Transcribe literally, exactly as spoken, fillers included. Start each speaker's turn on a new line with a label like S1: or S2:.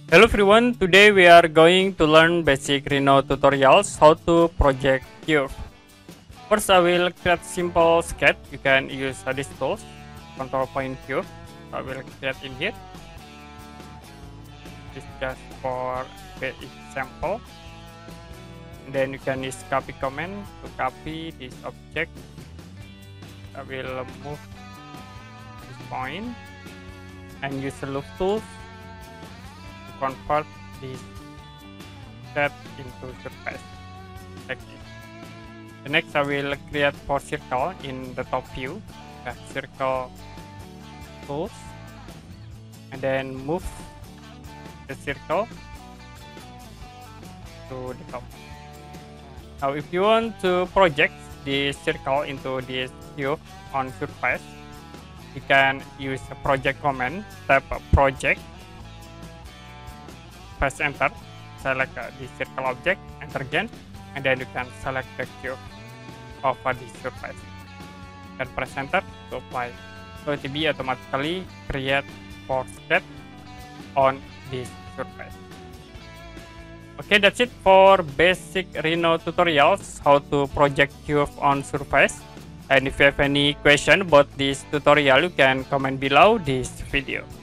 S1: Hello everyone, today we are going to learn basic Rhino tutorials how to project curve. First I will create simple sketch. You can use uh, these tools, control point curve. I will create in here. This is just for the example. And then you can use copy command to copy this object. I will move this point and use the loop tools convert this set into surface like this. The next I will create four circle in the top view, the circle tools, and then move the circle to the top. Now if you want to project the circle into this cube on surface, you can use a project command, type project, press enter, select uh, the circle object, enter again, and then you can select the cube over the surface and press enter to apply. So it will be automatically create four sketch on this surface. Okay, that's it for basic Rhino tutorials how to project cube on surface. And if you have any question about this tutorial, you can comment below this video.